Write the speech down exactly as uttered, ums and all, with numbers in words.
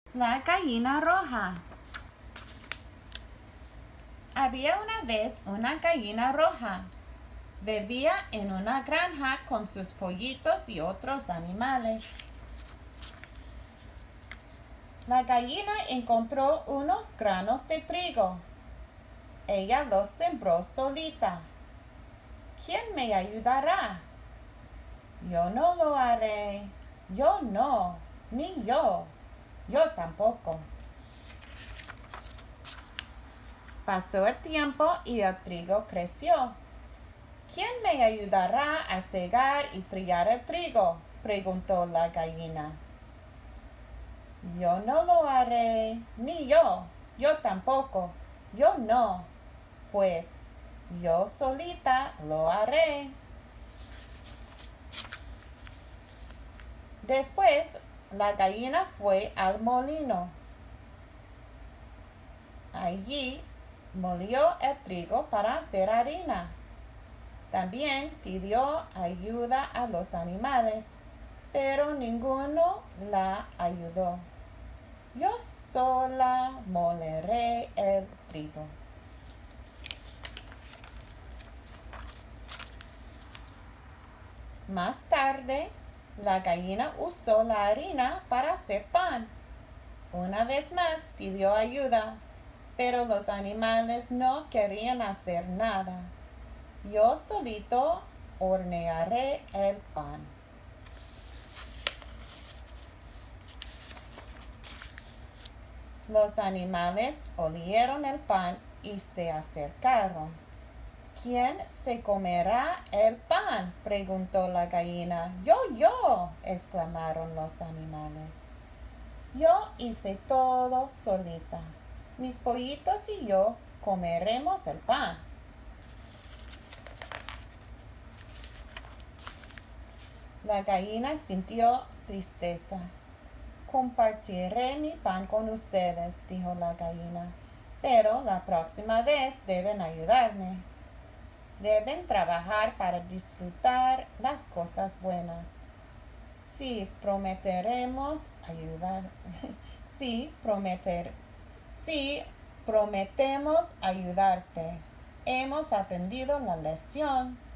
La gallina roja. Había una vez una gallina roja. Vivía en una granja con sus pollitos y otros animales. La gallina encontró unos granos de trigo. Ella los sembró solita. ¿Quién me ayudará? Yo no lo haré. Yo no. Ni yo. Yo tampoco. Pasó el tiempo y el trigo creció. ¿Quién me ayudará a segar y trillar el trigo?, preguntó la gallina. Yo no lo haré, ni yo. Yo tampoco. Yo no. Pues yo solita lo haré. Después, la gallina fue al molino. Allí molió el trigo para hacer harina. También pidió ayuda a los animales, pero ninguno la ayudó. Yo sola moleré el trigo. Más tarde, la gallina usó la harina para hacer pan. Una vez más pidió ayuda, pero los animales no querían hacer nada. Yo solito hornearé el pan. Los animales olieron el pan y se acercaron. ¿Quién se comerá el pan?, preguntó la gallina. Yo, yo, exclamaron los animales. Yo hice todo solita. Mis pollitos y yo comeremos el pan. La gallina sintió tristeza. Compartiré mi pan con ustedes, dijo la gallina, pero la próxima vez deben ayudarme. Deben trabajar para disfrutar las cosas buenas. Sí, prometeremos ayudar. Sí, prometer. Sí, prometemos ayudarte. Hemos aprendido la lección.